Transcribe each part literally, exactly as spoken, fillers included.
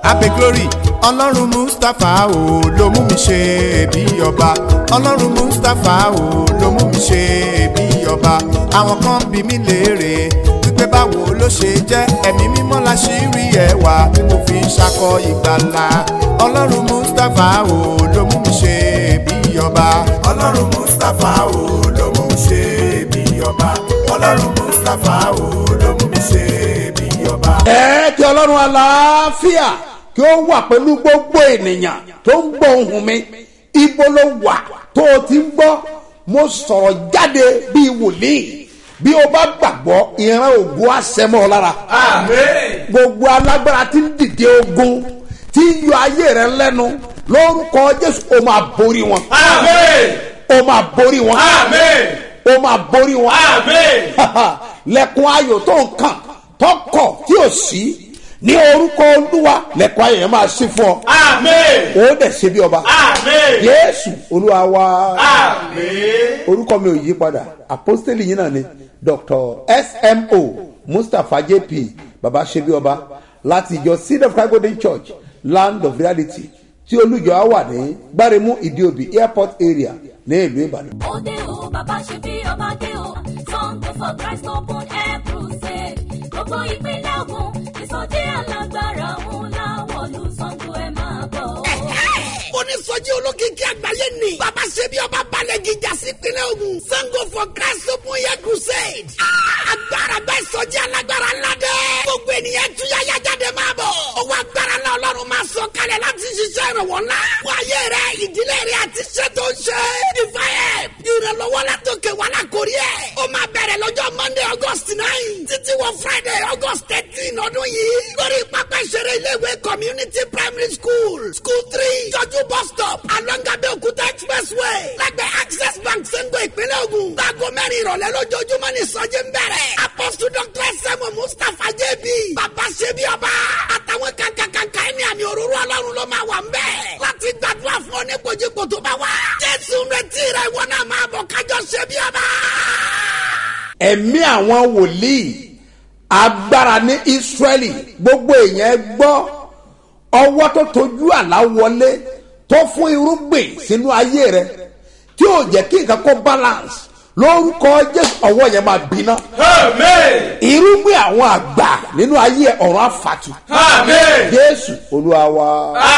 abe glory ọlọ́run mustapha o ló mú mi ṣe bí ọba ọlọ́run mustapha o ló mú mi ṣe bí ọba àwọn kan bí mi léèrè wípé báwo ló ṣe jẹ́ ẹ̀mí mímọ́ la ṣì rí ẹwà tí mo fi ń ṣakọ ìgbàlà ọlọ́run mustapha o ló mú mi ṣe bí ọba ọlọ́run mustapha o ló mú mi ṣe bí ọba ọlọ́run mustapha o ló mú mi ṣe bí ọba. ẹ kí ọlọ́run àlàáfíà kí ó wà pẹ̀lú gbogbo ènìyàn tó ń gbọ́ ohùn mi ibo ló wà tó o ti ń gbọ́ mo sọ̀rọ̀ jáde bíi wòlíì bí o bá gbàgbọ́ ìran ògùn àṣẹmọ́ lára. àmín. gbogbo alágbára tí ń dìde ogun tí ń yọ ayé rẹ lẹ́nu lórúkọ jésù o máa borí wọn. àmín. o máa borí wọn. àmín. o máa borí wọn. àmín. lẹ́kùn ayọ̀ tó ń kàn tọkọ̀ tí ò sí ní orúkọ olúwa lẹ́kùn ayọ̀ yẹn máa ṣí fún ọ. àmín. o dẹ̀ ṣe bí ọba. àmín. yéésù olúwa wa. àmín. orúkọ mi ò yí padà apostoli yìí náà ni Doctor S M O Mustapha J P baba ṣe bí ọba láti ìjọ seed of Christ Golden Church Land of Reality tí olùjọ á wà ní gbáremú ìdíòbí airport area ní ìlú ìbàdàn. òde o bàbá ṣe bí ọba dé o Sunday for Christ open air crusade gbogbo ìpínlẹ̀ Ògùn ìsọjí alágbára ńlá wọ̀lú Ṣàngó ẹ̀ máa bọ̀. onísọjí olókìkí àgbáyé ni bàbá ṣe bí ọba balẹ̀ gíga sí ìpínlẹ̀ Ògùn Ṣàngó for Christ open air crusade. agbára bẹ́ẹ̀ sọjí alágbára ńlá dẹ́. gbogbo ènìyàn túyáyá jáde máa bọ̀. owó agbára náà Ọlọ́run máa sọ kalẹ̀ láti ṣiṣẹ́ ìrànwọ́ ńlá. wọ ayé rẹ ìdílé rẹ àti iṣẹ́ tó ń ṣe. ìfàyẹ̀ ìrànlọ́wọ́ látòkè wà lákòrí ẹ̀. ó máa bẹ̀rẹ̀ lọ́jọ́ Monday August nine títí wọ Friday August thirteen ọdún yìí. lórí pápá ìṣeré iléèwé community primary school school three jọjú bus stop alongabe Òkúta expressway lẹ́gbẹ̀ẹ́ access bank Ṣàngó ìpínlẹ̀ Ògùn. láago mẹ́rin ìrọ̀lẹ́ lójoojúmọ́ ní ìsọjí ń bẹ̀rẹ̀. apostle doctor S M O Mustapha J P bàbá ṣe bí ọba àtàwọn kankankanka ẹni àmì òróró Ọlọ́run ló máa wà ń bẹ̀. láti gbàdúrà fún ọ ní kojíko tó bá wà. Jésù ń retí rẹ ìwọ náà máa bọ̀ kájọ ṣe bí ọba. ẹ̀mí àwọn wòlíì agbára ní Ísírẹ́lì gbogbo èèyàn gbọ́ ọwọ́ tó tójú àlá wọlé tó fún irúgbìn sínú ayé rẹ tí ò jẹ́ kí nǹkan kó balance lórúkọ Jésù ọwọ́ yẹn máa bínà. àmín. irúgbìn àwọn àgbà nínú ayé ọ̀run àfàtù. àmín. Jésù Olúwa wa.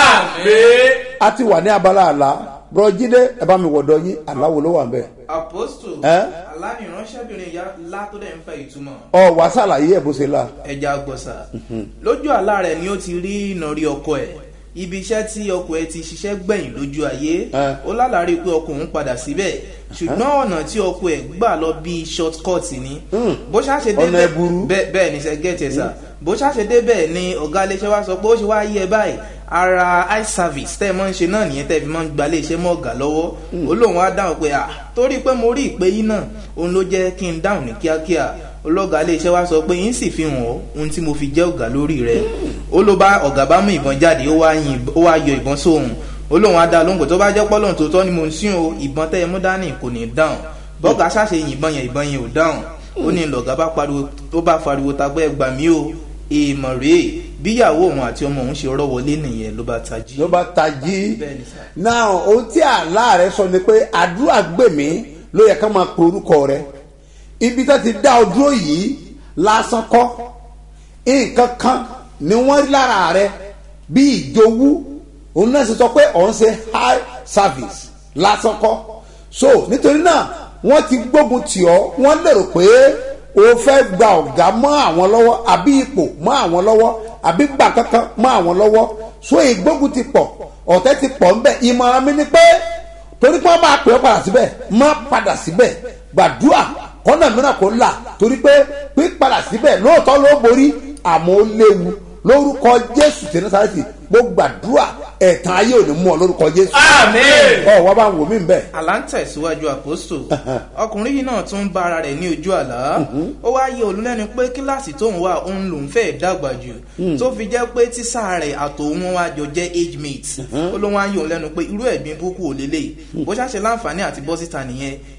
àmín. a ti wà ní abala àlá bùrọ̀jídé ẹ bá mi wọ̀dọ̀ yín aláwo ló wà ń bẹ̀. Apostle aláàní ránṣẹ́bìnrin ya ńlá tó dẹ̀ ń fẹ́ ìtumọ̀. ọ wà sàlàyé ẹ̀ bó ṣe la. ẹja gbọ̀sà lójú àlá rẹ̀ ni ó ti rí ìnàrí ọkọ ẹ̀ ibi iṣẹ́ tí ọkọ ẹ̀ ti ṣiṣẹ́ gbẹ̀yìn lójú ayé ó lálàárí pé ọkọ òun padà síbẹ̀ ṣùgbọ́n ọ̀nà tí ọkọ ẹ̀ gbà lọ bí short cut ni bó ṣàṣe débẹ̀ bẹ́ẹ̀ ni ṣe gẹ̀ẹ́tì ẹ̀ sà bó ṣàṣe débẹ̀ ni ọ̀gá iléeṣẹ́ wa sọ pé ó ṣe wá yí ẹ báyìí ara eye service tẹ́ ẹ mọ́ ń ṣe náà nìyẹn tẹ́ ẹ fi mọ́ ń gba iléeṣẹ́ mọ́ ọ̀gá lọ́wọ́ ó lóun á dáhùn pé à torí pé mo rí ìpè yín náà òun ló jẹ́ kí n dáhùn ní kíákíá ológa iléeṣẹ́ wa sọ pé yín sì fi hàn ọ́ ohun tí mo fi jẹ́ ọ̀gá lórí rẹ̀ ó ló bá ọ̀gá bá mú ìbọn jáde ó wá yọ ìbọn sóhun ó lóun á dá lóhùn pé tó bá jẹ́ pọ́lọ́n tó tọ́ ni mo ń sìn o ìbọn tẹ́ ẹ mú dání kò ní dáhùn bọ́gà ṣàṣe yìnbọn yẹn ìbọn yẹn ò dáhùn ó ní lọ̀gá bá pariwo tó bá fariwo tagbẹ́ ẹgbà mí o èèmọ̀ rèé bíyàwó òun àti ọmọ òun ṣe rọ́ wọlé nìyẹn ló bá tají. ló bá tají náà ohun tí àlá rẹ sọ ni pé àdúrà gbèmí ló yẹ ká máa pe orúkọ rẹ ibi tó ti dá ọ dúró yìí lásán kọ́ nǹkan kan ni wọ́n rí lára rẹ bí ìjowú òun náà ṣe sọ pé òun ṣe high service lásán kọ́ so nítorí náà wọ́n ti gbógun tì ọ́ wọ́n lérò pé o fẹ́ gba ọ̀gá mọ́ àwọn lọ́wọ́ àbí ipò mọ́ àwọn lọ́wọ́ àbí gbà kankan mọ́ àwọn lọ́wọ́ so ìgbógun ti pọ̀ ọ̀tẹ̀ ti pọ̀ ńbẹ̀ ìmọ̀ràn mi ni pé torí pé wọ́n máa pè ọ́ padà síbẹ̀ má padà síbẹ̀ gbàdúrà kọ́nà mìíràn kò là torí pé pípadà síbẹ̀ lóòótọ́ ló borí àmọ́ ó léwu lórúkọ Jésù tí Násárẹ́tì gbogbo gbàdúrà ẹ̀tàn ayé ò ní mú ọ lórúkọ Jésù. àmín. ọ wá bá ń wò mí bẹ́ẹ̀. àlá ń tẹ̀síwájú àpòstò ọkùnrin yìí náà tún bá ara rẹ̀ ní ojú àlá ó wá yẹ olùlẹ́nu pé kíláàsì tóun wà òun lòún fẹ́ dàgbà jù tó fi jẹ́ pé tísà rẹ̀ àtòun wọn wá jọ jẹ́ age mate ó ló wá yẹ òun lẹ́nu pé irú ẹ̀gbin búkú ò lélẹ̀ bó ṣàṣe láǹfààní àti bọ́sítà nìyẹn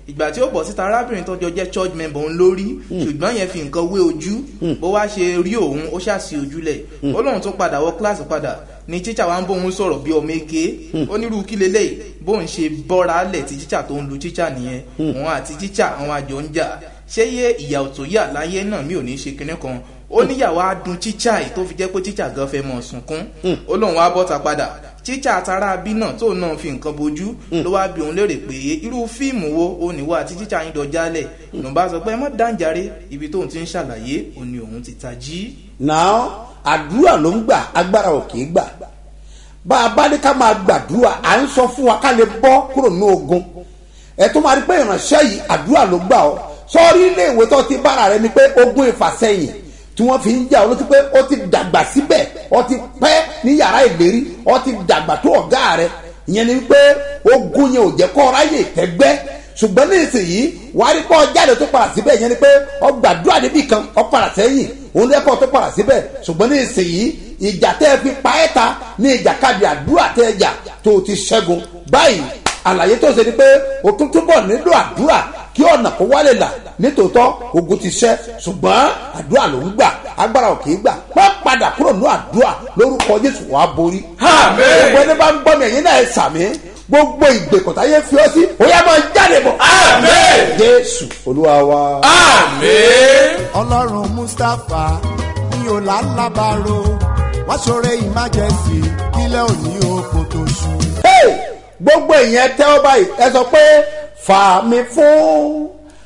ìgbà tí ó bọ̀ síta arábìnrin tó jọ jẹ́ church member òun lórí ṣùgbọ́n yẹn fi nǹkan wé ojú bó wá ṣe rí òun ó ṣàṣì ojúlẹ̀ ó lóun tó padà wọ kíláàsì padà ni tíṣà wa ń bóun sọ̀rọ̀ bí ọmọ eke onírúurú kí lélẹ̀ bóun ṣe bọ́ra lẹ̀ tí tíṣà tó ń lu tíṣà nìyẹn òun àti tíṣà àwọn àjọ ń jà ṣé yé ìyà òtò yà láyé náà mi ò ní ṣe kinní kan ó níyàwó adùn tíṣà yìí tó fi jẹ́ pé tíṣà gan fẹ́ mọ̀ sunkún ó lóun wá bọ́ta padà tíṣà àtàrà bí náà tóun náà fi nǹkan bojú ló wá bí òun léèrè pé irú fíìmù wo ó níwá àti tíṣà yín dọjálẹ̀ lòun bá sọ pé ẹ mọ́ dáńjàre ibi tóun ti ń ṣàlàyé òun ni òun ti tají. náà àdúrà ló ń gbà agbára ò kì í gbà bá a bá ní ká máa gbàdúrà à ń sọ fún wa ká lè bọ́ kúrò ní ogun ẹ tó máa rí pé ìránṣẹ́ yìí àdúrà ló gbà ọ́ sọ́ọ́rí ilé ìwé tó ti bára rẹ ni pé ogun ìfàsẹ́yìn tí wọ́n fi ń jà olóṣù pé ó ti dàgbà síbẹ̀ ó ti pẹ́ ní yàrá ìlérí ó ti dàgbà tó ọ̀gá rẹ̀ ìyẹn ni pé ogun yẹn ò jẹ́ kó ráyè tẹ́gbẹ́ ṣùgbọ́n ní ìsìnyí wàá rí pé ọ jáde tó padà síbẹ̀ ìyẹn ni pé ọ gbàdúrà níbì kan ọ padà sẹ́yìn òun lẹ́kọ̀ọ́ tó padà síbẹ̀ ṣùgbọ́n ní ìsìnyí ìjà tẹ́ ẹ fi pa ẹ́ ta ní ìjàkadì àdúrà tẹ́ ẹ jà tó ti ṣẹ́gun báyìí àlàyé tó ṣe ni pé o tún túbọ̀ nílò àdúrà kí ọ̀nà kó wálé là nítòótọ́ ogun ti ṣẹ́ ṣùgbọ́n àdúrà ló ń gbà agbára ò kì í gbà má padà kúrò ní àdúrà lórúkọ Jésù wàá borí. àmín. gbogbo ẹni bá ń gbọ́ mi ẹ̀yin náà ẹ sàmí gbogbo ìgbèkùn táyé fi ọ́ sí ó yá máa jáde bọ̀. àmín. Jésù Olúwa wa. àmín. Ọlọ́run Mustapha ní ọ̀làlábàárò wá ṣoore emergency kílẹ̀ òní oko tó ṣú. gbogbo ìyẹn tẹ́ ọ báyìí ẹ sọ pé fà mí fún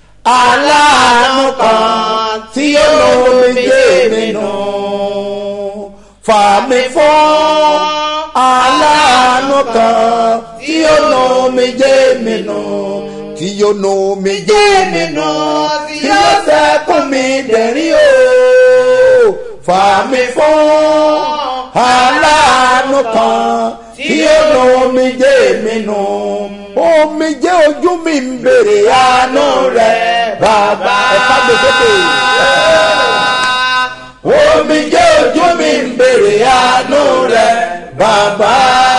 aláàánú kan tí yóò lo omijé mi nù. fà mí fún aláàánú kan tí yóò lo omijé mi nù. tí yóò lo omijé mi nù. tí yóò sẹ́kún mi dẹ̀rín o. fà mí fún aláàánú kan tí yóò lo omijé mi nù. omijé ojú mi ń bèrè àánú rẹ̀ bàbá. ẹ̀ka gbèsè. omijé ojú mi ń bèrè àánú rẹ̀ bàbá.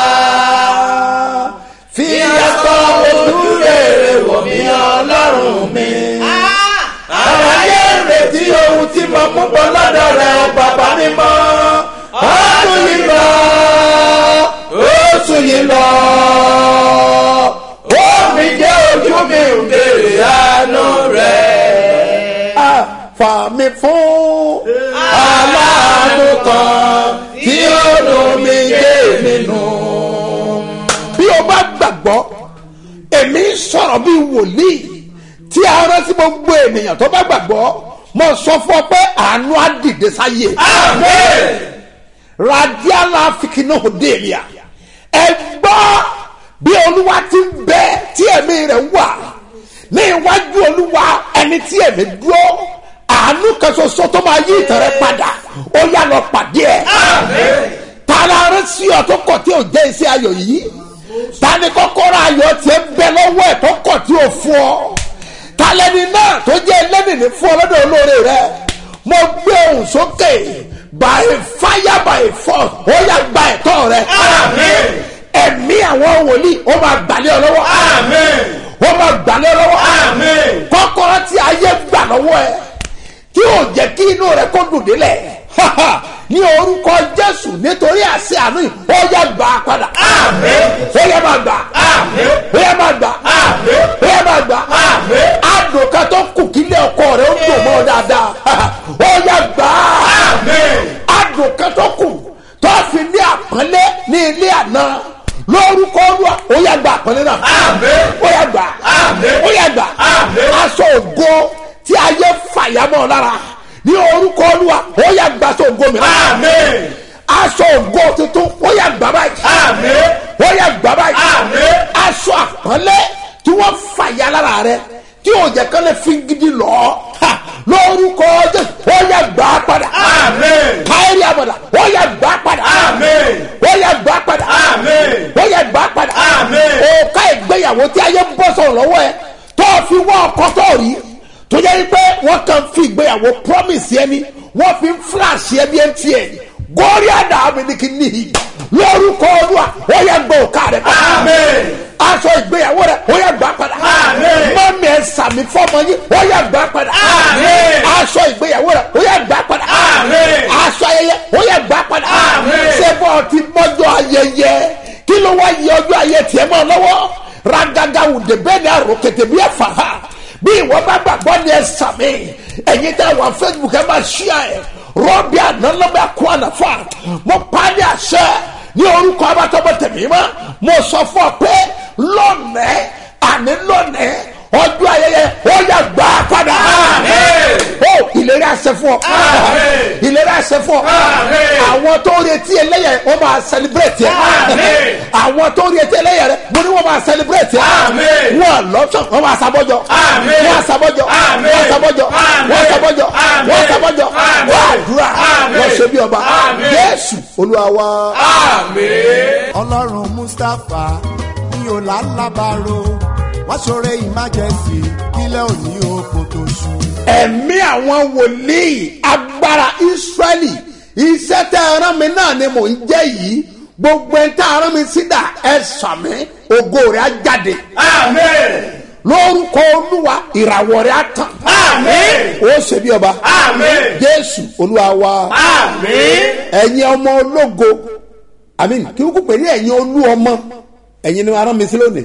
fi aṣọ ojú rere wọ̀ mí ọlọ́run mi. àlàyé retí ohun tí mo mú bọ́ lọ́dọ̀ rẹ̀ bàbá mímọ́. ọdún yìí lọ oṣù yìí lọ omi jẹ́ ojú mi ń bèrè àánú rẹ̀. fà mí fún aláàánú kan tí ó lómi jẹ́ mi nù. bí o bá gbàgbọ́ èmi sọ̀rọ̀ bí wòlíì tí a rántí gbogbo ènìyàn tó bá gbàgbọ́ mo sọ fún ọ pé àánú á dìde sáyé. àmín. radiala fikinahu delia ẹ gbọ́ bí olúwa ti ń bẹ tí ẹ̀mí rẹ̀ wà ní iwájú olúwa ẹni tí ẹ̀mí dúró àánú kan ṣoṣo tó máa yí ìtàn rẹ̀ padà ó yá lọ pàdé ẹ̀. àmín. tara rẹ sí ọ tó kọ̀ tí ò jẹ́ iṣẹ́ ayọ̀ yìí tani kọ́kọ́rọ́ ayọ̀ tiẹ̀ bẹ lọ́wọ́ ẹ̀ tó kọ̀ tí ò fún ọ talẹ́ni náà tó jẹ́ ẹlẹ́nìní fún ọ lọ́dọ̀ olóore rẹ mo gbé ohùn sókè by fire by force ó yá gba ẹ̀tọ́ rẹ. àmín. ẹ̀mí àwọn wòlíì ó máa gbàlẹ́ ọ lọ́wọ́. àmín. ó máa gbàlẹ́ ọ lọ́wọ́. àmín. kọ́kọ́rọ́ tí ayé gbà lọ́wọ́ ẹ tí ò jẹ́ kí inú rẹ kó dùn délẹ̀ ní orúkọ Jésù nítorí àṣẹ àánú yìí ó yá gbà á padà. àmín. ó yá máa gbà. àmín. ó yá máa gbà. àmín. ó yá máa gbà. àmín. àdùnkà tó kù kílẹ̀ ọkọ rẹ ó dùn mọ́ dáadáa ó yá gbà. àmín. àdùnkà tó kù tó fi ní àpọ́nlé ní ilé àná lórúkọ Olúwa ó yá gbà àpọ́nlé náà. àmín. ó yá gbà. àmín. ó yá gbà. àmín. aṣọ ògo tí ayé fàyàmọ́ lára ní orúkọ Olúwa ó yá gbà aṣọ ògo mi. àmín. aṣọ ògo tuntun ó yá gbà báyìí. àmín. ó yá gbà báyìí. àmín. aṣọ àpọ́nlé tí wọ́n fàyà lára rẹ tí ò jẹ́ kán lè fi gidi lọ lórúkọ Jésù ó yá gbà padà. àmín. káyọ̀rì àbọ̀dà ó yá gbà padà. àmín. ó yá gbà padà. àmín. ó yá gbà padà. àmín. òkà ìgbéyàwó tí ayé ń bọ́ sọ̀rọ̀ lọ́wọ́ ẹ tó fi wọ́n ọkọ tó rí tó jẹ́ pé wọ́n kàn fi ìgbéyàwó promise ẹni wọ́n fi ń flash ẹbí ẹ̀ ń tiẹ̀ górí àdá mi ní kí níhì lórúkọ Olúwa ó yá gbọ́ òkà rẹ̀ padà. àmín. aṣọ ìgbéyàwó rẹ ó yá gbà padà mọ́mí ẹ sàmì fọ́mọ yín ó yá gbà padà aṣọ ìgbéyàwó rẹ ó yá gbà padà aṣọ ayẹyẹ ó yá gbà padà ṣé bọ́ ti mọ́jọ́ ayẹyẹ kí ló wá yẹ ọjọ́ ayẹ tiẹ̀ mọ́ lọ́wọ́ ragaga wùdè bẹ́ẹ̀ ni àròkètè bí ẹ fà á bí ìwọ bá gbàgbọ́ ni ẹ sàmì ẹ̀yin tẹ́ wà Facebook ẹ máa ṣíà ẹ̀ rọ́bì ànánlọ́bẹ̀ kó ànàfà mo pa á ní àṣẹ ní orúkọ abatọ́bọ̀ tẹ̀mí mọ́ mo sọ fún ọ pé lónìí àní lónìí ọjọ́ ayẹyẹ ó yà gbà padà ó ìlérí àṣẹ fún ọ ìlérí àṣẹ fún ọ àwọn tó retí ẹlẹ́yẹ wọ́n máa celebrate ẹ àwọn tó retí ẹlẹ́yẹ rẹ mo ní wọ́n máa celebrate ẹ wọ́n lọ́sàn wọ́n máa sábọ́jọ wọ́n sábọ́jọ wọ́n sábọ́jọ wọ́n sábọ́jọ wọ́n sábọ́jọ wọ́n àdúrà wọ́n ṣe bí ọba Jésù Olúwa wa. Ọlọ́run Mustapha ní ọ̀làlábàárò wọ́n ṣoore emergency kílẹ̀ òní oko tó ṣú. ẹ̀mí àwọn wòlíì agbára Ísírẹ́lì iṣẹ́ tẹ́ ẹ rán mi náà ni mò ń jẹ́ yìí gbogbo ẹ̀ tẹ́ ẹ rán mi sídà ẹ sàmì ògo rẹ̀ á jáde. Amen. lórúkọ Olúwa ìràwọ̀ rẹ̀ á tàn. Amen. ó ṣe bí ọba. Amen. Jésù Olúwa wa. Amen. ẹ̀yin ọmọ ológo àmín kí wọ́n kó pè ní ẹ̀yin olú ọmọ ẹ̀yin ni arán mi sí lónìí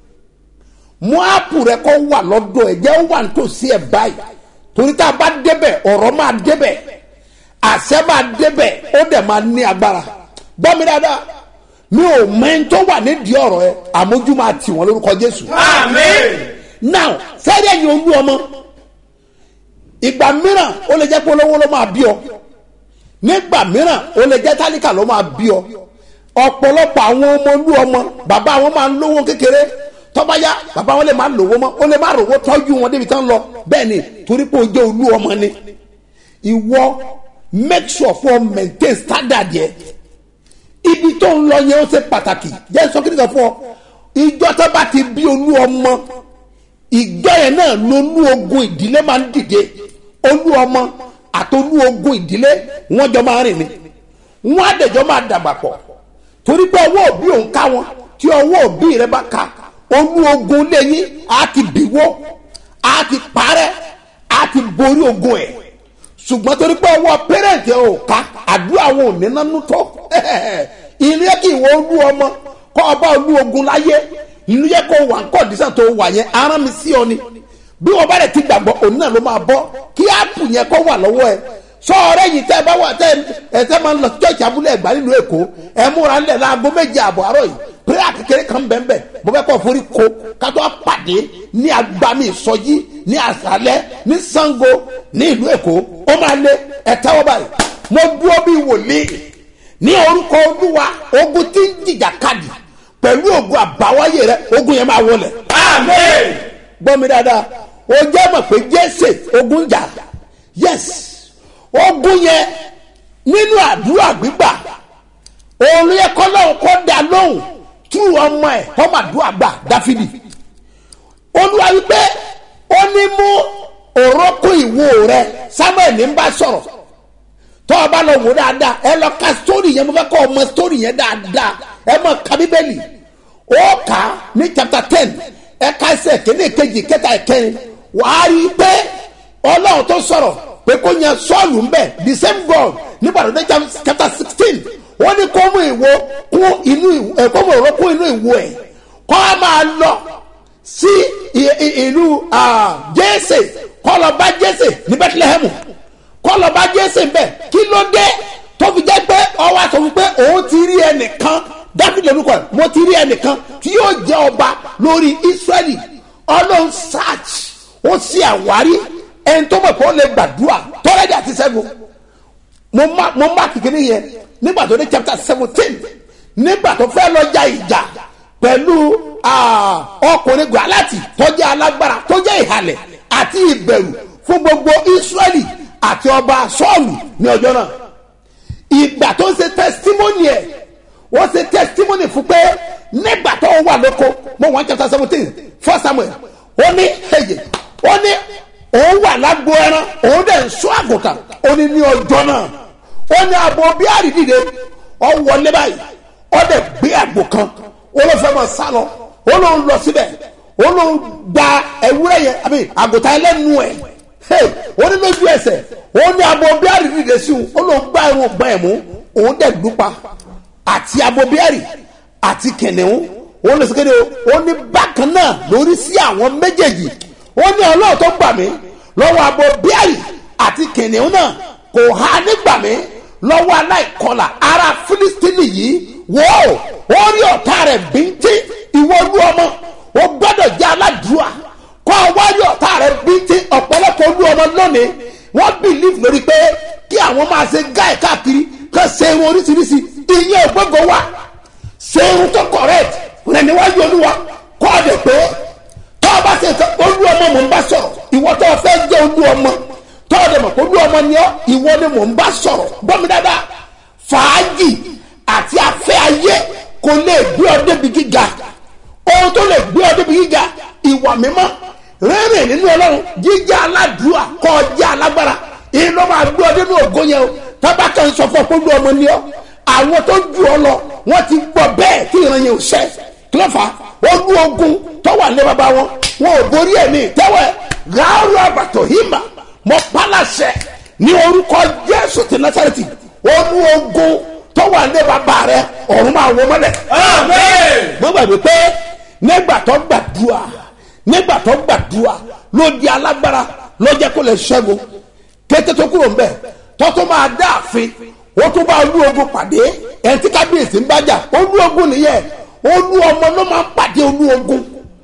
mú áàpù rẹ kó wà lọ́dọ̀ ẹ̀ jẹ́ wà nítòsí ẹ̀ báyìí torí tá a bá débẹ̀ ọ̀rọ̀ máa débẹ̀ àṣẹ máa débẹ̀ ó dẹ̀ máa ní agbára gbọ́ mi dáadáa mi ò mẹ́rin tó wà nídìí ọ̀rọ̀ ẹ àmójú máa tì wọ́n lórúkọ Jésù. Amen. now fẹ́rẹ̀ ẹ̀yin olú ọmọ ìgbà mìíràn ó lè jẹ́ pé olówó ló máa bí ọ nígbà mìíràn ó lè jẹ́ tálíkà ló máa bí ọ ọ̀pọ̀lọpọ̀ àwọn ọmọ olú ọmọ bàbá wọn máa ń lówó kékeré tọ́ba yá bàbá wọn lè máa lówó mọ́ ó lè máa rówó tọ́jú wọn débi tán lọ bẹ́ẹ̀ ni torí pé o jẹ́ olú ọmọ ni ìwọ make sure for maintain standard yẹ ibi tó ń lọ yẹn ó ṣe pàtàkì jẹ́ sọ kí ni sọ fún ọ ìjọ tó bá ti bí olú ọmọ ìjọ yẹn náà lolú ogun ìdílé máa ń dìde olú ọmọ àtolú ogun ìdílé wọn jọ máa rìn ni wọn àdèjọ máa dàgbà pọ̀ torí pé ọwọ́ òbí òun ká wọn tí ọwọ́ òbí rẹ bá ka olú ogun lẹ́yìn á ti bìwó á ti parẹ́ á ti borí ogun ẹ̀ ṣùgbọ́n torí pé ọwọ́ pẹ́rẹ́ǹtì ẹ̀ ò ká àdúrà wọn ò ní nánú tó ìlú yẹ kí ìwọ olú ọmọ kọ́ ọba olú ogun láyé ìlú yẹ kó wà ń kọ́ dísà tó wà yẹn arán mi sí ọ ni bí wọn bá rẹ̀ ti gbàgbọ́ òun náà ló máa bọ́ kí áàpù yẹn kó wà lọ́wọ́ ẹ sọ́ọ̀rẹ́ yìí tẹ́ ẹ bá wà tẹ́ ẹ tẹ́ máa ń lọ church abúlé ẹ̀gbá nílùú Èkó ẹ múra ńlẹ̀ láago méje àbọ̀ àárọ̀ yìí prayer kékeré kan bẹ́ẹ̀ bó fẹ́ kọ́ forí ko kátó pàdé ní agbami ìsọjí ní àṣálẹ́ ní Ṣàngó ní ìlú Èkó ó máa lé ẹ̀tẹ́wọ́ báyìí mo dúró bí wòlíì ní orúkọ Olúwa ogun tí ń jìjà kadì pẹ̀lú ogun àbáwáyé rẹ ogun yẹn máa wọlẹ̀. Amen. gbọ́ mi dáadáa o jẹ́ mọ̀ pé Jésè ogun jà yes ogun yẹn nínú àdúrà gbígbà òun yẹ kọ́ lọ́hùn kọ́ da lóhùn tú ọmọ ẹ̀ ọmọ àdúrà gbà Dáfídì Olúwa wípé ó ní mú òrókùn ìwo rẹ Samuel ní bá sọ̀rọ̀ tọ́ ọ bá lọ wò dáadáa ẹ lọ ka sítórì yẹn mo fẹ́ kọ́ ọmọ sítórì yẹn dáadáa ẹ mọ̀ ka Bíbélì ó kà á ní chapter ten ẹ ká ẹsẹ̀ kéde kejì kẹta ẹ̀kẹrin wàá rí i pé Ọlọ́run tó sọ̀rọ̀ pé kó yan Sọ́ọ̀lù ń bẹ̀ the same God nígbà tó dé chapter sixteen wọ́n ní kó mú ìwo kún inú ẹ̀ kó mú òró kún inú ìwo ẹ̀ kó a máa lọ sí ìlú Jésè kó lọ bá Jésè ní Bethlehem kó lọ bá Jésè ń bẹ̀ kí ló dé tó fi jẹ́ pé ọwọ́ àtọ̀ wípé òun ti rí ẹnìkan Dáfídì lórúkọ ẹ̀ mo ti rí ẹnìkan tí yóò jẹ́ ọba lórí Ísírẹ́lì Ọlọ́run search ó sì àwárí ẹni tó mọ̀ pé ó lè gbàdúrà tọ́lẹ́dì àti ṣẹ́gun mo má kékeré yẹn nígbà tó ní chapter seventeen nígbà tó fẹ́ lọ ja ìjà pẹ̀lú ọkùnrin Gòláyátì tó jẹ́ alágbára tó jẹ́ ìhàlẹ̀ àti ìbẹ̀rù fún gbogbo Ísírẹ́lì àti ọba Sọ́ọ̀lù ní ọjọ́ náà ìgbà tó ń ṣe testimony ẹ̀ wọ́n ṣe testimony fún pé nígbà tó wà lóko mo one chapter seventeen first Samuel ó ní ẹ̀yẹ ó ní òun wà lágbo ẹran òun dẹ̀ ń sọ àgùntàn ó ní ní ọjọ́ náà ó ní abo bí àrídìde ọ wọlé báyìí ó dẹ̀ gbé àgbò kan ó ló fẹ́ máa sá lọ ó lóun lọ síbẹ̀ ó lóun gba ewúrẹ́ yẹn àbí àgùntàn ẹlẹ́nu ẹ̀ ó ní lójú ẹsẹ̀ ó ní abo bíárì dìde sí òun ó lóun gbá irun gbọ́n ẹ̀ mú òun dẹ̀ dúpa àti abo bíárì àti kẹ̀nẹ̀ún ó ní sèkéde ó ní bákan náà lórí sí àwọn méjèèjì ó ní ọlọ́run tó gbà mí lọ́wọ́ abo bíárì àti kẹ̀nẹ̀ún náà kò há nígbà mí lọ́wọ́ aláìkọlà ara Fílístínì yìí wò ó rí ọ̀tá rẹ̀ bíntín ìwọ olú ọmọ ó gbọ́dọ̀ jẹ́ aládùúrà kọ́ wá rí ọ̀tá rẹ̀ bíntín ọ̀pọ̀lọpọ̀ olú ọmọ lónìí wọ́n bìlíf lórí pé kí àwọn máa ṣe gáì káàkiri kán ṣe irun oríṣiríṣi ìyẹn ògbógo wà ṣe irun tó correct rẹ̀ níwájú olúwa kọ́ ọ̀dẹ̀ pé tọ́ ọ bá ṣe olú ọmọ mò ń bá sọ̀rọ̀ ìwọ tó o fẹ́ jẹ́ olú ọmọ tọ́ ọ̀dẹ̀ mọ̀ olú ọmọ ni ọ́ ìwọ ni mò ń bá sọ̀rọ̀ gbọ́ mi dáadáa fàájì àti afẹ́ ayé kò lè gbé ọ débi gíga ohun tó lè gbé ọ débi gíga ìwà mímọ́ rẹ́rìn nínú ọlọ́run jíjẹ́ aládùúà kọjá alágbára èyí ló máa gbé ọ dénú ògo yẹn o tábàkà ń sọ fún ọ pé olú ọmọ ni ọ àwọn tó ju ọ lọ wọ́n ti gbọ́ bẹ́ẹ̀ kí ìran yẹn ò ṣẹ kí ló fà á olú ogun tó wà lé bàbá wọn wọn ò borí ẹ̀mí tẹ́wẹ̀ gáárù àbàtò hímà mọ pálàṣẹ ní orúkọ Jésù ti Násárẹ́tì olú ogun tó wà lé bàbá rẹ ọ̀run máa wọ mọ́lẹ̀. àmín. mo gbàgbé pé nígbà tó gbàdúrà nígbà tó gbàdúrà ló di alágbára ló jẹ́ kó lè ṣẹ́gun kété tó kúrò ńbẹ̀ tó tó máa dá àfin ó tó bá olú ogun pàdé ẹni tí kábíyèsí ń bájà olú ogun nìyẹn olú ọmọ ló máa ń pàdé olú ogun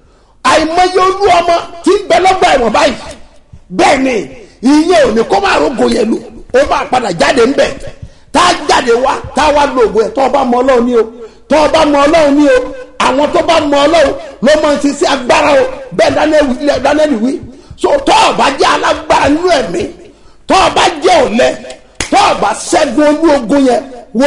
àìmọye olú ọmọ tí ń bẹ lọ́gbà ẹ̀wọ̀n báyìí bẹ́ẹ̀ ni ìyẹn ò ní kó máa rógo yẹn lò ó máa padà jáde ńbẹ̀ tá a jáde wá tá a wá lo ògùn ẹ̀ tó o bá mọ ọlọ́run ní o tó o bá mọ ọlọ́run ní o àwọn tó bá mọ ọlọ́run ló máa ń ṣiṣẹ́ agbára o bẹ́ẹ̀ Dánẹ́lì wí so tó o bá jẹ́ alágbára nínú ẹ̀mí tó o bá jẹ́ ọ̀lẹ tó o bá ṣẹ́gun olú ogun yẹn wo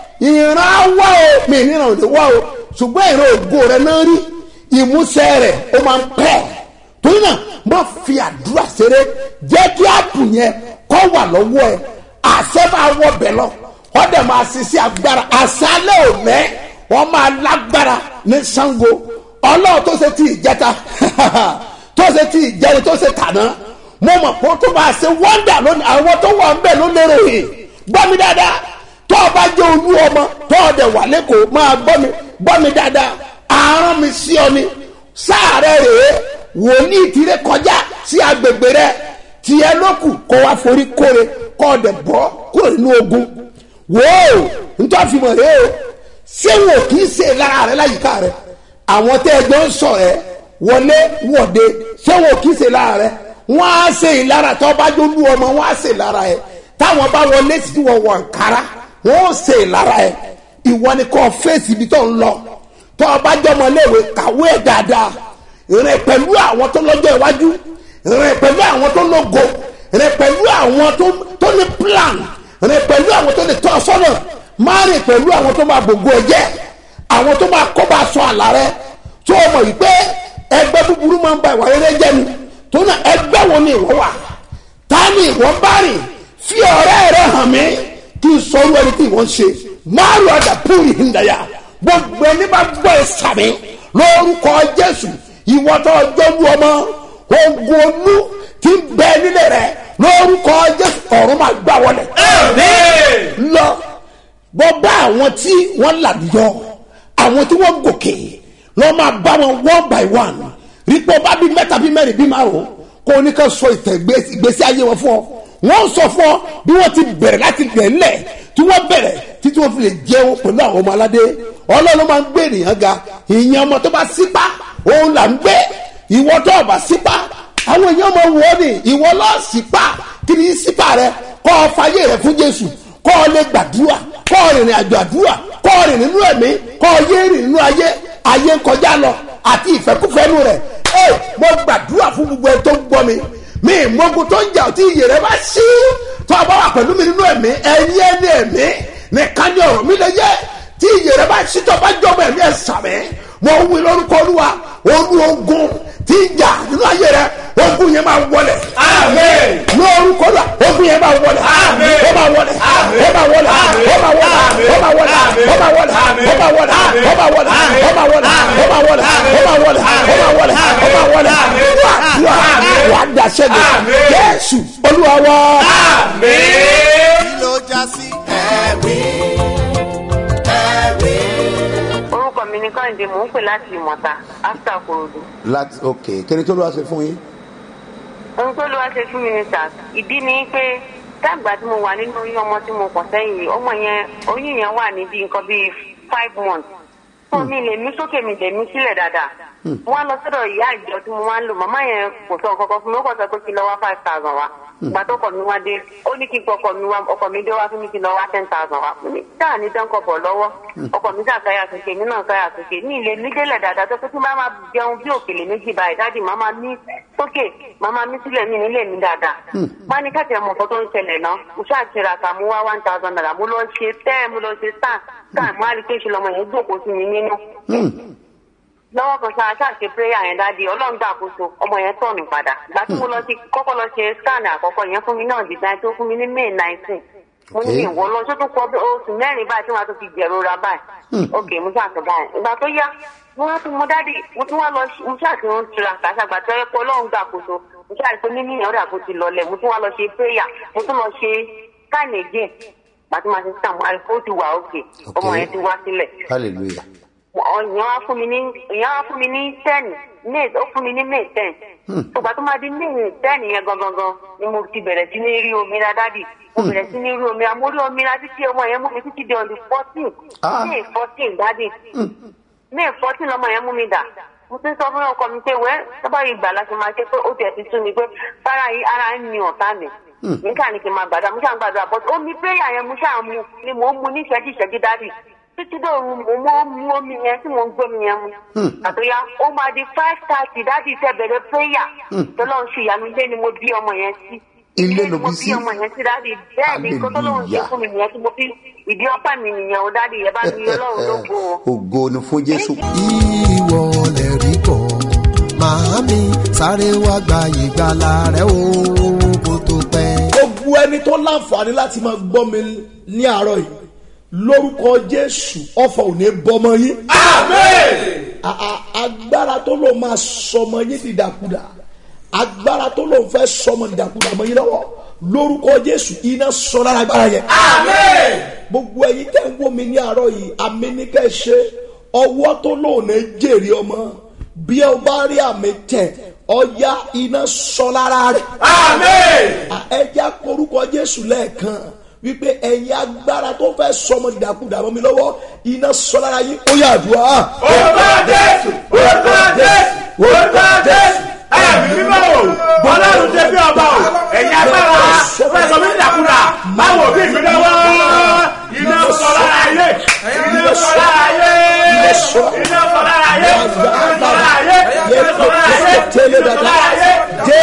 ìran wá o mi ìran ò lè wá o ṣùgbọ́n ìran ògo rẹ náà rí ìmúṣẹ rẹ̀ ó máa ń pẹ́ torí náà má fi àdúrà ṣeré jẹ́ kí àpù yẹn kọ́ wà lọ́wọ́ ẹ̀ àṣẹ máa wọ bẹ̀ lọ wọ́n dẹ̀ máa ṣiṣẹ́ agbára àṣálẹ̀ òmẹ́ wọ́n máa lágbára ní Ṣàngó ọlọ́run tó ṣe ti ìjẹta tó ṣe ti ìjẹni tó ṣe tàná mo mọ̀ pé ó tó máa ṣe wọ́ndà lónìí àwọn tó wà ń bẹ̀ ló lérò yìí gbọ́ mi dáadáa tó o bá jẹ́ olú ọmọ tó o dẹ̀ wà lẹ́kọ̀ọ́ máa gbọ́ mi gbọ́ mi dáadáa àárọ̀ mi sí ọ ni sáàrẹ̀ rèé wòlíì tirẹ̀ kọjá sí agbègbè rẹ̀ tiẹ̀ lókù kó wá forí kóre kó o dẹ̀ bọ́ kúrò nínú ogun wòó nítorí fi mọ̀ rèé o ṣé wọn ò kì í ṣe lára rẹ láyìíká rẹ àwọn tẹ́ ẹgbẹ́ ń sọ rẹ wọlé wọ̀de ṣé wọn ò kì í ṣe lára rẹ wọn á ṣe ìlara tó bá jólú ọmọ wọn á ṣe ìlara ẹ táwọn bá wọlé sí wọn wọ Àǹkárá wọn ó ṣe ìlara ẹ ìwọ ni kò fèsì ibi tó ń lọ tó bá jọmọ léèwé kàwé ẹ dáadáa rìn pẹ̀lú àwọn tó lọ́jọ́ iwájú rìn pẹ̀lú àwọn tó lógo rìn pẹ̀lú àwọn tó ní plan rìn pẹ̀lú àwọn tó lè tọ́ ọ sọ́nà máa rìn pẹ̀lú àwọn tó máa gbogbo ẹ̀jẹ̀ àwọn tó máa kọ́ bá aṣọ àlà rẹ tó o mọ̀ yìí pé ẹgbẹ́ búburú máa ń ba ìwà rere jẹ́ ni tó náà ẹgbẹ́ wo ni ìwọ wà ta ni ìwọ bá rìn fi ọ̀rẹ́ rẹ hàn mí kí n sọ orú ẹni tí ìwọ ń ṣe máa lọ àdà púrì hìndàyà gbogbo ẹni bá gbọ́ ẹ sàmì lórúkọ Jésù ìwọ tó ọjọ́ lu ọmọ ogun olú ti bẹ nílé rẹ lórúkọ Jésù ọ̀run máa gbà wọlé. lọ bọ́ bá àwọn tí wọ́n làlùyọ àwọn tí wọ́n gòkè lọ́ máa bá wọn one by one rípò bá bí mẹ́ta bí mẹ́rin bí márùn kó o ní ká sọ ìtàn ìgbésí ayé wọn fún ọ wọ́n sọ fún ọ bí wọ́n ti bẹ̀rẹ̀ láti gbẹ̀lẹ̀ tí wọ́n bẹ̀rẹ̀ títí wọ́n fi lè jẹun pẹ̀lú àwọn ọmọ aládé Ọlọ́run máa ń gbé ènìyàn ga ìyẹn ọmọ tó bá sípà òun là ń gbé ìwọ tó ọba sípà àwọn èèyàn máa wọ ni ìwọ lọ sípà kí ni sípà rẹ kọ́ ọ fàyè rẹ fún Jésù kọ́ ọ lè gbàdúrà kọ́ ọ rìnrìn àjò àdúrà kọ́ ọ rìn nínú ẹ̀mí kọ́ ọ yé rìn nínú ayé ayé ń kọjá lọ àti ìfẹ́kúfẹ́nu rẹ̀ ẹ mo gbàdúrà fún gbogbo ẹ tó ń gbọ́ mi mi ìmọ̀gùn tó ń jà tí iyè rẹ bá sí tó a bá wà pẹ̀lú mi nínú ẹ̀mí ẹ̀yìn ẹni ẹ̀mí nìkan ní ọ̀rọ̀ mi lè yẹ tí iyè rẹ bá sí tó bá jọmọ ẹ̀mí ẹ̀ sàmì mo wí lórúkọ Olúwa olú ogun tí ń jà nínú ayé rẹ ogun yẹn máa wọlẹ̀. Àmín. lórúkọ Olúwa ogun yẹn máa wọlẹ̀. Àmín. ó máa wọlẹ̀. Àmín. ó máa wọlẹ̀. Àmín. ó máa wọlẹ̀. Àmín. ó máa wọlẹ̀. Àmín. ó máa wọlé ó máa wọlé ó máa wọlé ó máa wọlé ó máa wọlé ó máa wọlé ó máa wọlé ó máa wọlé wà wà wà dàṣẹ́gun Jésù Olúwa wa. kí ló já sí ẹ̀rí ẹ̀rí. orúkọ mi ní Kọ́hìndé mò ń pè láti Ìmọ̀ta after Kòròdú. láti ok kí ni tó ló wá ṣe fún yín. ohun tó ló wá ṣe fún mi ní sà ìdí ni pé tágbà tí mo wà nínú oyún ọmọ tí mo pọ̀ sẹ́yìn ọmọ yẹn oyún yẹn wà níbi nǹkan bíi five months fún mi lè mí sókè mi lè mí sílẹ̀ dáadáa mo wá lọ sọ́dọ̀ ìyá ìjọ tí mo máa ń lò màmá yẹn kò sọ kankan fún mi ó kàn sọ pé kí lọ wá five thousand wá ìgbà tó ọkọ mi wá dé ó ní kí n ọkọ mi wá ọkọ mi dé wá fún mi kí lọ wá ten thousand wá fún mi dáa ní dáńkọ̀ bọ̀ lọ́wọ́ ọkọ mi dà káyà sókè mi náà káyà sókè ní ilé mi délẹ̀ dáadáa tó pé tí máa máa jẹun bí òkèlè méjì báyìí dáàdì máa máa mí sókè máa máa mí sílẹ̀ mí nílé mi dáadáa má ní káàtì ẹ̀mọ̀ kan tó ń ṣẹlẹ̀ náà mo ṣáà ṣera kà mú wá one thousand naira mo lọ ṣe tẹ́ mo lọ ṣe tán káà mo á rí kéṣe lọmọ yẹn jókòó sí mi nínú lọ́wọ́ kan ṣáà ṣáà ṣe prayer yẹn dáadé ọlọ́run gbàkóso ọmọ yẹn tọ̀nù padà ìgbà tí mo lọ sí kọ́kọ́ lọ ṣe scan àkọ́kọ́ yẹn fún mi náà dìgbà tó fún mi ní May nineteen mo ní ìwọ lọ tó tún kọ oṣù mẹ́rin báyìí tí wọ́n á tún fi jẹ̀rora báyìí ok mo ṣàtọ̀ báyìí ìgbà tó yá mo wá tún mo dáadé mo tún wá lọ mo ṣàtúnṣe tura kàṣàgbà tó yẹ kó ọlọ́run gbàkóso mo ṣàtúnṣe mímí ìyàwó dàgbò ti lọlẹ̀ mo tún wá lọ ṣe prayer mo tún lọ ṣe scan again gbàtí màá ṣe scan mo á rí kó ti wà òkè ọmọ yẹn ti wá sílẹ̀. hallelujah. ìyẹn wá fún mi ní ìyẹn wá fún mi ní ten may ó fún mi ní May ten ṣùgbọ́n tó máa di May ten yẹn gangan ni mo ti bẹ̀rẹ̀ sí ní rí omi ra dádì mo bẹ̀rẹ̀ sí ní rí omi ra mo rí omi ra títí ọmọ yẹn mú mi títí di on the fourteen May fourteen dádì May fourteen lọmọ yẹn mú mi dà mo ti sọ fún ọkọ mi pé wẹ́ sábà yìí gbà láti máa ṣe pé ó tiẹ̀ ti sún mi pé fara yìí ara ń ní ọ̀tá mi nígbà ní kí n máa gbàdúrà mo ṣáà ń gbàdúrà but omi prayer yẹn mo ṣáà mu ni mò ń mu ní ìṣẹ́jú ìṣẹ́jú dádì títí dòru mo mọ mú omi yẹn tí mo ń gbómi yẹn mu. àtòyá ó máa di five thirty dáàdi tẹ bẹ̀rẹ̀ prayer. tọ́lọ́ ń ṣe ìyanu ilé ni mo bí ọmọ yẹn sí. ilé ló bí sí. ilé ni mo bí ọmọ yẹn sí dáàdi bẹ́ẹ̀ ni kó tọ́lọ́ ń ṣe fún mi nìyẹn tí mo fi ìdí ọ̀pá mi nìyẹn o dáàdi yẹn bá mi ọlọ́run ló gbó o. ògo ni fún Jésù. ìwọ lè rí bọ̀ màámi sáré wá gba ìgbàlà rẹ o kó tó pẹ́. gbogbo ẹni tó láǹfààní láti máa gbọ́ mi ní àárọ̀ yìí lórúkọ Jésù ọ̀fọ̀ ò ní bọ́mọ yín. Àmín. agbára tó lò máa sọmọ yín dìdàkudà agbára tó lò ń fẹ́ sọmọ dìdàkudà mọ́ yín lọ́wọ́ lórúkọ Jésù iná sọ lára agbára yẹn. Àmín. gbogbo ẹ̀yin tẹ́ ń wò mí ní àárọ̀ yìí àmì ní kẹ́ ṣe ọwọ́ tó lò ní jèrè ọmọ bí ẹ bá rí àmì tẹ̀ ọya iná sọ lára rẹ̀. Àmín. ẹ já orúkọ Jésù lẹ́ẹ̀kan wípé ẹ̀yin agbára tó fẹ́ sọmọ dìdàkudà mọ́ mi lọ́wọ́ iná sọ lára yín ó yá àdúrà. Orúkọ Jésù, orúkọ Jésù, orúkọ Jésù, ẹ̀mí mímọ́ o, Ọlọ́run ṣe bí ọba o, ẹ̀yin agbára fẹ́ sọ mí dìdàkudà, báwo bí mi lọ́wọ́, iná sọ lára yé, iná sọ lára yé, iná sọ lára yé, iná sọ lára yé, iná sọ lára yé, iná sọ lára yé,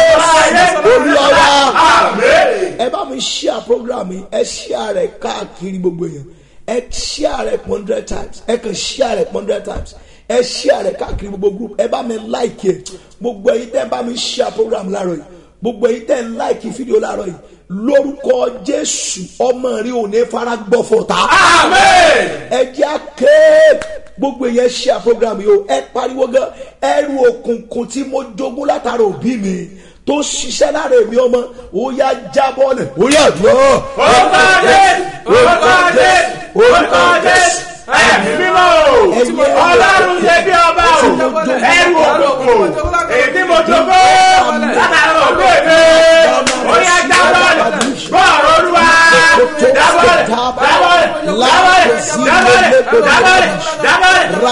Jésù Olúwa wa. Àmín. ẹ bá mi share program yìí ẹ share rẹ̀ káàkiri gbogbo èèyàn ẹ share rẹ̀ hundred times ẹ kàn share rẹ̀ hundred times ẹ share rẹ̀ káàkiri gbogbo group ẹ bá mi like ẹ gbogbo èyí tẹ́ ẹ bá mi share program láàárọ̀ yìí gbogbo èyí tẹ́ ẹ like fídíò láàárọ̀ yìí lórúkọ Jésù ọmọ rí òní fara gbọ́fọ̀ ta. Àmín. ẹ jẹ́ àké gbogbo èyàn share program yìí o ẹ pariwo gan ẹrù òkùnkùn tí mo jogún látara òbí mi tó ṣiṣẹ́ lára èmi ọmọ ó yá jábọ́ lẹ̀ ó yá dùn ọ́. Orúkọ Jésù, orúkọ Jésù, orúkọ Jésù, ẹ̀mí mímọ́ o, Ọlọ́run ṣe bí ọba o, ẹrù òkùnkùn èyí tí mo jogún látara òbí mi ó yá jábọ́ lẹ̀ bọ́ọ̀rọ̀ Olúwa jábọ́ lẹ̀ jábọ́ lẹ̀ jábọ́ lẹ̀ jábọ́ lẹ̀ jábọ́ lẹ̀ jábọ́ lẹ̀ jábọ́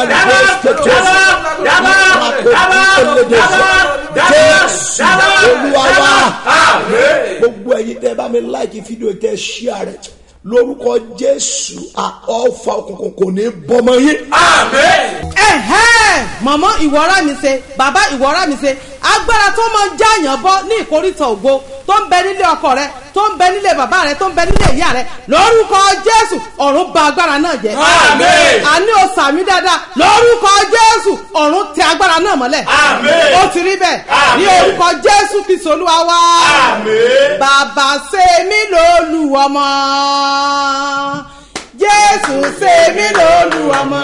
jábọ́ jábọ́ Jésù Olúwa wa. gbogbo ẹ̀yin tẹ́ bá mi like fídíò tẹ́ share rẹ̀ lórúkọ Jésù ọfà òkùnkùn kò ní bọ́mọ yín. Àmín. ẹ̀hẹ́ mọ̀mọ́ ìwọ́ra mi ṣe bàbá ìwọ́ra mi ṣe agbára tó máa ń jáàyàn bọ́ ní ìkórìtà ògo tó ń bẹ nílé ọkọ rẹ tó ń bẹ nílé bàbá rẹ tó ń bẹ nílé ìyá rẹ lórúkọ Jésù ọ̀run bà agbára náà jẹ́. Àmín. àní o sàmì dáadáa lórúkọ Jésù ọ̀run tẹ agbára náà mọ́lẹ̀. Àmín. ó ti rí bẹ́ẹ̀ Àmín. ní orúkọ Jésù Kristi Olúwa wa. Àmín. bàbá ṣe mí lólùwọ́mọ Jésù. jésù ṣe mí lólu ọmọ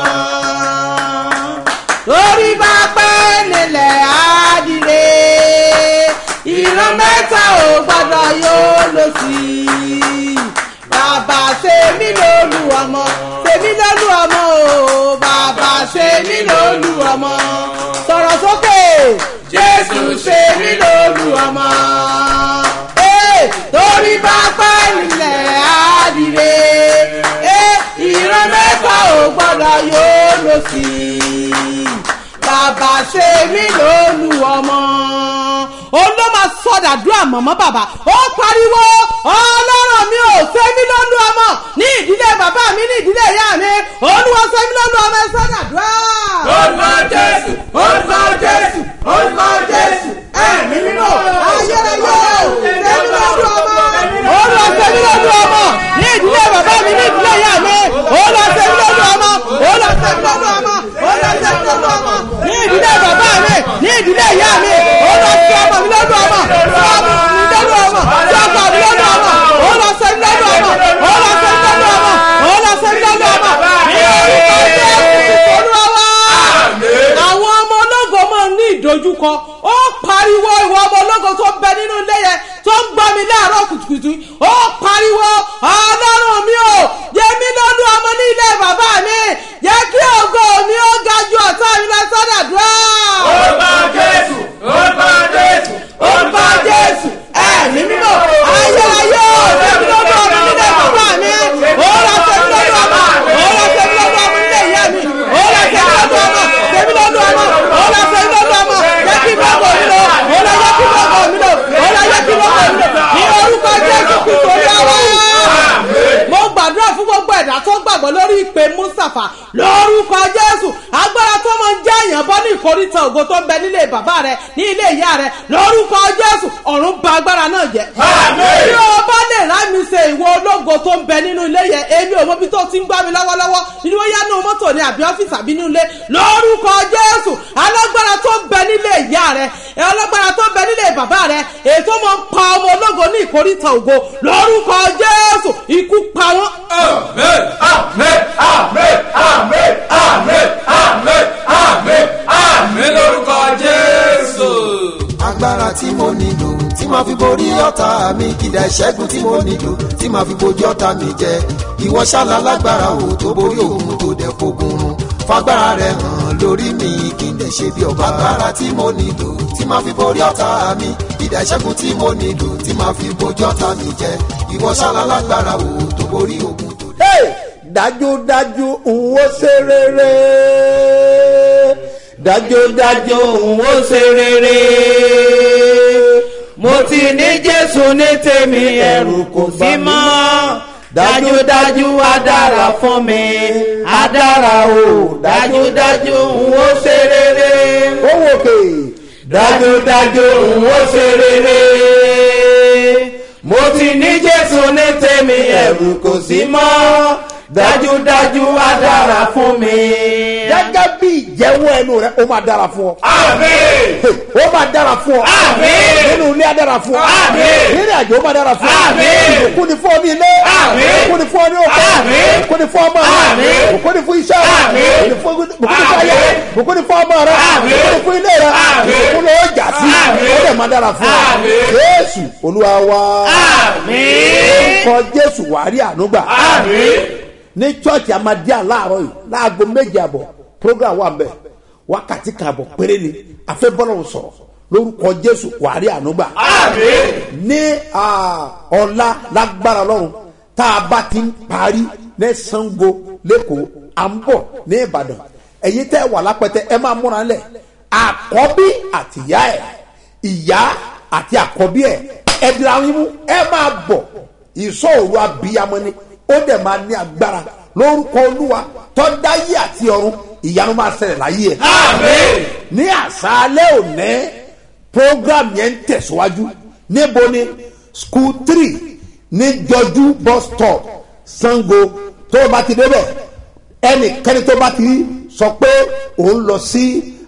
lórí bá pẹ́ nílẹ̀ àdìrẹ ìran mẹ́ta ò gbọ́dọ̀ yóò lọ sí i bàbá ṣe mí lólu ọmọ ṣe mí lólu ọmọ o bàbá ṣe mí lólu ọmọ sọ̀rọ̀ sókè jésù ṣe mí lólu ọmọ torí bá pẹ́ nílẹ̀ àdìrẹ ìran mẹ́fà ò gbọ́dọ̀ yóò lọ sí i bàbá ṣe mí lólu ọmọ ó ló máa sọdàdúrà mọ̀mọ́ bàbá ó pariwo ọlọ́run mi ò ṣe mí lólu ọmọ ní ìdílé bàbá mi ní ìdílé ìyá mi olúwa ṣe mí lólu ọmọ ẹ sọdàdúrà. orúkọ jésù orúkọ jésù orúkọ jésù ẹ̀mí mímọ́ ayérayé ṣe mí lólu ọmọ olúwa ṣe mí lólu ọmọ ní ìdílé bàbá mi ní ìdílé ìyá mi olúwa ṣe mí lólu ọmọ olúwa ṣe mí lólu ọmọ olúwa ṣe mí lólu ọmọ ní ìdílé bàbá mi ní ìdílé ìyá mi olúwa ṣe ọmọ mi lólu ọmọ ṣe ọmọ mi lólu ọmọ ṣe ọkọ mi lólu ọmọ olúwa ṣe mí lólu ọmọ olúwa ṣe mí lólu ọmọ olúwa ṣe mí lólu ọmọ ní orúkọ jésù olúwa wá. àwọn ọmọ ológo máa ń ní ìdojúkọ ó pariwo ìwọ ọmọ ológo tó ń bẹ nínú ilé yẹn tó ń gbọ́ mi láàárọ̀ kùtùkùtù ó pariwo ọlọ́run mi ò yẹ mí lọ́dún ọmọ ní ilé bàbá mi yẹ kí ògo mi ó ga ju ọ̀tá mi lọ sọ́dàdúrà. orúkọ jésù orúkọ jésù orúkọ jésù ẹ̀mí mímọ́ ayérayé ò yẹ mí lọ́dún ọmọ nílé bàbá mi ó lọ ṣe mí lọ́dún ọmọ ó lọ ṣe mí lọ́dún ọmọ nílé ìyá mi ó lọ ṣe mí lọ́dún ọmọ ṣe mí lọ́dún ọmọ ó lọ ṣe mí lọ́dún ọmọ yẹ kí bọ́ọ̀bù mi lọ ó lọ yẹ kí bọ́ọ̀bù mi lọ ó lọ yẹ kí bọ́ọ̀bù mi lọ ní orúkọ jésù kristu olúwa. mo gbàdúrà fún gbogbo ẹ̀dá tó gbàgbọ́ lórí ìpè mustapha lórúkọ jésù agbára tó máa ń já èèyàn bọ́ ní ìkórìtà ògo tó ń bẹ nílé bàbá rẹ ní ilé ìyá rẹ lórúkọ jésù ọ̀run bà agbára náà jẹ́. bí o bá lè rá mi ṣe ìwọ ológo tó ń bẹ nínú ilé yẹn èmi ò mọ bí tó ti ń gbá mi lọ́wọ́lọ́wọ́ nínú ó yá nínú mọ́tò ní àbí ọ́fíìsì àbí nínú ilé lórúkọ jésù alágbára tó ń bẹ nílé ìyá rẹ alágbára tó ń bẹ nílé bàbá rẹ ètò máa ń pa ọmọ ológo ní ìkórìtà ògo lórúkọ jésù ikú pa wọ́n. àmín àmín àmín àmín àmín àmín àmín àmín lórúkọ jésù. agbára tí mo nílò tí màá fi borí ọ̀tá mi kìdá ìṣẹ́gun tí mo nílò tí màá fi bojú ọ̀tá mi jẹ ìwọ ṣáàlà lágbára o tó borí òun tó dẹ̀ fogun run fagbára rẹ̀ hàn lórí mi kí n dẹ̀ ṣe bí ọba agbára tí mo nílò tí màá fi borí ọ̀tá mi kìdá ìṣẹ́gun tí mo nílò tí màá fi bojú ọ̀tá mi jẹ ìwọ ṣáàlà lágbára o tó borí òun tó dẹ̀. dájúdájú n ó ṣe rere dájúdájú n ó ṣe rere mo ti ní jésù ní tèmi ẹ̀rù kò sí mọ́ dájúdájú á dára fún mi á dára o dájúdájú n ó ṣe rere owó òkè dájúdájú n ó ṣe rere mo ti ní jésù ní tèmi ẹ̀rù kò sí mọ́ dájúdájú á dára fún mi. gẹ́gẹ́ bí ìjẹ́wọ́ ẹnu rẹ̀ ó máa dára fún ọ. àmín. ó máa dára fún ọ. àmín. nínú ilé á dára fún ọ. àmín. nínú àjò ó máa dára fún ọ. àmín. òkú ni fún ọ ní ilé. àmín. òkú ni fún ọ ní òkú. àmín. òkú ni fún ọmọ rẹ. àmín. òkú ni fún iṣẹ́ rẹ. àmín. òkú ni fún ayé rẹ. òkú ni fún ọmọ rẹ. àmín. òkú ni fún ilé rẹ. àmín. òkú ni ó jà sí. àmín. ó dẹ̀ máa dára fún ọ. àmín. jésù olúwa wa. àmín. kọ jésù wàá rí àánú gbà. àmín. ní chọ́ọ̀chì amadíà láàárọ̀ yìí láago méje àbọ̀ program wà mbẹ̀ wákàtí kan àbọ̀ péré ni àfẹ́bọ́lọ́run sọ̀rọ̀ lórúkọ jésù wàá rí àánú gbà. àmín. ní ọ̀la lágbára lọ́run tá a bá ti ń parí ní sango lẹ́kọ̀ọ́ à ń bọ̀ ní ìbàdàn ẹ̀yin tẹ́ wà lápẹ̀tẹ̀ ẹ máa múra lẹ̀ àkọ́bí àtìyá ẹ̀ ìyá àti àkọ́bí ẹ̀ ẹ̀dìrà yín mú ẹ máa bọ̀ ìsọ̀rọ̀ abiyamọ ni ó dẹ̀ máa ní agbára lórúkọ olúwa tọ́dáyé àti ọ̀run ìyanu máa ṣẹlẹ̀ láyé ẹ̀. àmín. ní àṣálẹ́ òní program yẹn ń tẹ̀síwájú níbo ni school three ní jọjú bus stop sango tó o bá ti débẹ̀ ẹnikẹ́ni tó bá ti sọ pé òun lọ sí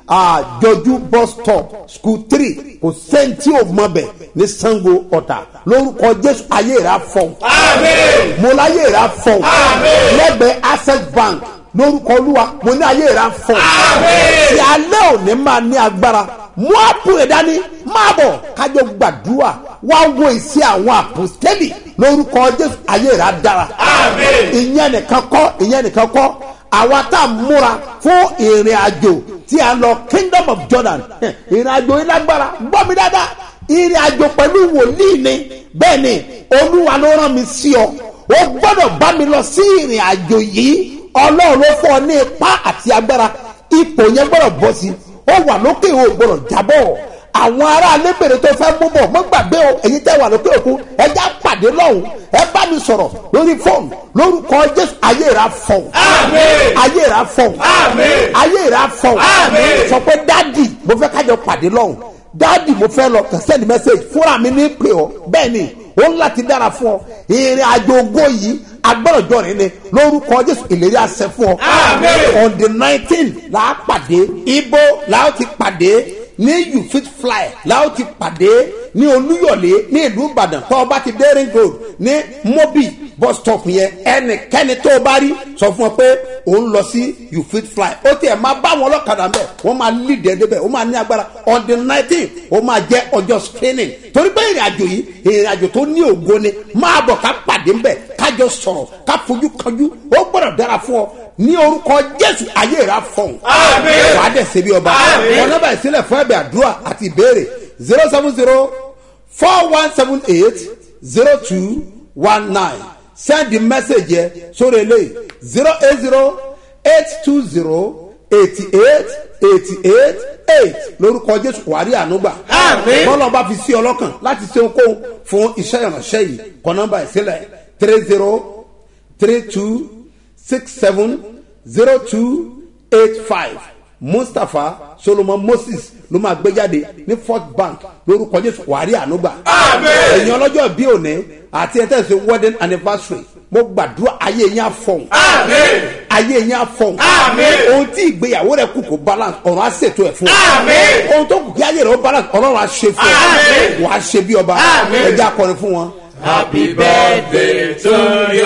àjọjú bus stop school three kò sẹ́ńtì ò mọ̀ bẹ̀ ní Sango Ọ̀tà lórúkọ Jésù ayé rà fọ̀n. àmín. mo láyé rà fọ̀n. àmín. lẹ́gbẹ̀ẹ́ Access Bank lórúkọ Olúwa mo ní ayé rà fọ̀n. àmín. tí alẹ́ òní máa ní agbára mú àpòrè dání máa bọ̀ kájọ gbàdúrà wá wo ìṣe àwọn àpòstélì lórúkọ Jésù ayé rà dára. àmín. ìyẹn nìkan kọ́ ìyẹn nìkan kọ́ àwa tá a múra fún ìrìn àjò tí a lọ Kingdom of Jordan ìrìn àjò yìí lágbára gbọ́ mi dáadáa ìrìn àjò pẹ̀lú wòlíì ni bẹ́ẹ̀ ni Olúwa ló rán mi sí ọ o gbọ́dọ̀ bá mi lọ sí ìrìn àjò yìí Ọlọ́run ló fún ọ ní ipá àti agbára ipò yẹn gbọ́dọ̀ bọ́ sí ó wà lókè o gbọ́dọ̀ jábọ̀ àwọn ará alébèrè tó fẹ́ mú bọ̀ mọ́ gbàgbé o èyí tẹ́ wà lókè òkun ẹja pàdé lọ́hùn ẹ bá mi sọ̀rọ̀ lórí fóònù lórúkọ Jésù ayé rà fọ̀hún. àmín. ayé rà fọ̀hún. àmín. ayé rà fọ̀hún. àmín. sọ pé dádì mo fẹ́ kájọ pàdé lọ́hùn dádì mo fẹ́ lọ kàn send message fúnra mi ní pè ọ́ bẹ́ẹ̀ ni ó ń láti dára fún ọ ìrìn àjò ògo yìí agbọ́dọ̀jọ́ rẹ ni lórúkọ Jésù ìlérí àṣẹ fún ọ. àmín. on the nineteen là á pàdé ibo là á ti pàdé ní you fit fly láwọn ti pàdé ní Olúyọ̀lé ní ìlú Ìbàdàn tó o bá ti dé ring road ní mobi bus stop yẹn ẹnikẹ́ni tó o bá rí sọ fún ọ pé o ń lọ sí you fit fly ó tiẹ̀ máa bá wọn ọlọ́kadà mbẹ́ wọ́n máa lead ẹ̀ débẹ̀ ó máa ní agbára on the nineteen ó máa jẹ́ ọjọ́ screening torí pé ìrìn àjò yìí ìrìn àjò tó ní ògo ni máa bọ̀ ká pàdé mbẹ́ kájọ sọ̀rọ̀ ká fojú kanjú ó gbọ́dọ̀ dára fún ọ ní orúkọ Jésù ayé rà fọ̀hún. àmín. wàá dẹ̀ ṣe bí ọba. àmín. wọn nọ́mbà ìsílẹ̀ fún ẹ̀bẹ̀ àdúrà àti ìbéèrè zero seven zero four one seven eight zero two one nine send the message yẹ sórí eléyìí zero eight zero eight two zero eighty eight eighty eight eight lórúkọ Jésù wàá rí ànúgbà. àmín. bọ́lá ọba fi sí ọlọ́kàn láti ṣe ohunkóhun fún iṣẹ́ ìránṣẹ́ yìí kọ nọ́mbà ìsílẹ̀ three zero three two six seven zero two eight five Mustapha Solomon Moses ló máa gbé jáde ní First Bank lórúkọ Jésù wàrí ànúgbà. àmín. ẹ̀yin ọlọ́jọ́ bí òní àti ẹ̀ tẹ̀sí wedding anniversary mo gbàdúrà ayé yẹn àfọ̀hún. àmín. ayé yẹn àfọ̀hún. àmín. ohun tí ìgbéyàwó rẹ kù kò balance ọ̀run á ṣètò ẹ̀ fún ọ. àmín. ohun tó kù kí ayé rẹ ó balance ọlọ́run á ṣe fún ọ. àmín. wàá ṣe bí ọba. àmín. ẹ jẹ́ akọrin fún wọn. Happy birthday to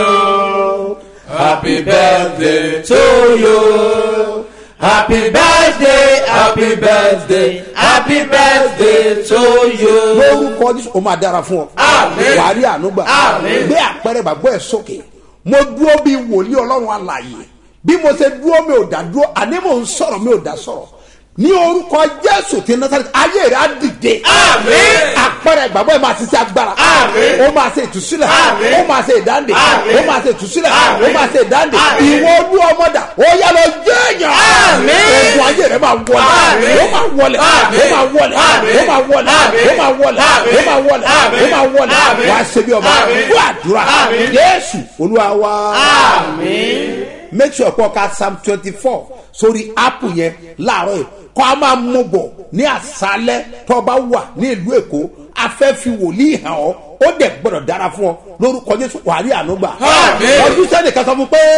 you. Happy birthday to you. Happy birthday, happy birthday, happy birthday to you. lórúkọ Jésù ó máa dára fún ọ. àmín. wàá rí ànúgbà. àmín. gbé àpẹẹrẹ bàbá ẹ sókè mo dúró bí wòlíì Ọlọ́run alààyè bí mo ṣe dúró mi ò dá dúró àní mò ń sọ̀rọ̀ mi ò dá sọ̀rọ̀ ní orúkọ Jésù ti Násárẹ́tì ayé rẹ̀ á dìde. àmín. àpẹẹrẹ ìgbàgbọ́ ẹ̀ máa ṣe sí agbára. àmín. ó máa ṣe ìtúsílẹ̀. àmín. ó máa ṣe ìdáǹdè. àmín. ó máa ṣe ìtúsílẹ̀. àmín. ó máa ṣe ìdáǹdè. àmín. ìwọ olú ọmọdà ó yá lọ jẹ́ èèyàn. àmín. ogun ayé rẹ̀ máa wọlé. àmín. ó máa wọlé. àmín. ó máa wọlé. àmín. ó máa wọlé. àmín. ó máa wọlé. àmín. ó máa wọlé. àmín. ó máa wọlé. àmín. wàá ṣe bí ọba. àmín. wàá àdúrà. àmín. Jésù Olúwa wa. Àmín. make sure kó ka Psalm twenty four sórí app yẹn láàárọ̀ yìí kó a máa mú bọ̀ ní àṣálẹ́ tó o bá wà ní ìlú Èkó a fẹ́ fi wòlíì hàn ọ́ ó dẹ̀ gbọ́dọ̀ dára fún ọ lórúkọ Jésù wàá rí ànúgbà. àmín. ọdún sẹ́ni kan sọ fún pé.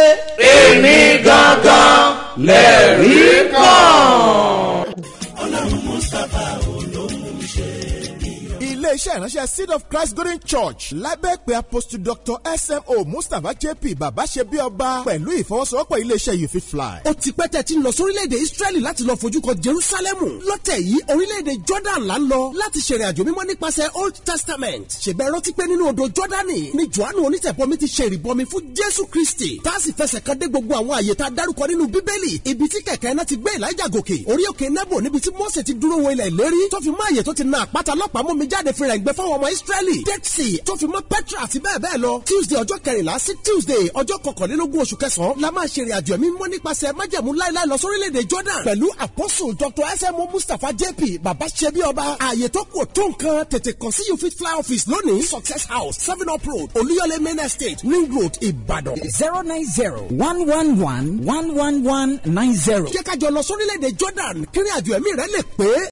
èmi gangan lẹ́rìí kan. Ọlọ́run Mustapha olóhùn ṣe ilé-iṣẹ́ ìránṣẹ́ Seed of Christ Golden Church lábẹ́ pé apostle doctor S M O Mustapha J P bàbá ṣe bí ọba pẹ̀lú ìfọwọ́sowọ́pọ̀ ilé-iṣẹ́ You Fit Fly. ó ti pẹ́ tẹ̀ tí ń lọ sórílẹ̀-èdè Israeli láti lọ fojú kan Jerusalemu lọ́tẹ̀ yìí orílẹ̀-èdè Jordan là ń lọ láti ṣèrìn àjò mímọ́ nípasẹ̀ Old Testament ṣèbẹ̀ rántí pé nínú odò Jordani ni Jòhánù onítẹ̀bọmi ti ṣe ìrìbọmi fún Jésù Kristi tá a sì fẹsẹ̀ kan dé gbogbo àwọn àyè tá a dárúkọ nínú Bíbélì ibi tí kẹ̀kẹ́ náà ti gbé Èlíjà gòkè orí òkè Nebo níbi tí Mósè ti dúró wo ilẹ̀ ìlérí tó fi mọ́ àyè tó ti na àpáta lọ́pàá mú mi jáde fi rẹ̀ gbẹ fáwọn ọmọ Israeli Dead Sea tó fi mọ́ Petra àti bẹ́ẹ̀ bẹ́ẹ̀ lọ Tuesday ọjọ́ kẹrìnlá sí Tuesday ọjọ́ kọkànlélógún oṣù kẹsàn-án la máa ṣe ìrìnàjò ẹ̀mí mọ́ nípasẹ̀ májẹ̀mú láíláí lọ sórílẹ̀-èdè Jordan pẹ̀lú Apostle doctor S M O Mustapha J P bàbá ṣebí ọba ààyè tó kù tó nǹkan tètè kàn sí You Fit Fly office lónìí Success House seven up road Olúyọ̀lé main estate Ring Road Ìbàdàn. zero nine zero one one one one one one nine zero. jẹ́ ká jọ lọ sórílẹ̀-èdè Jordan kí ìrìnàjò ẹ̀mí rẹ lè pé.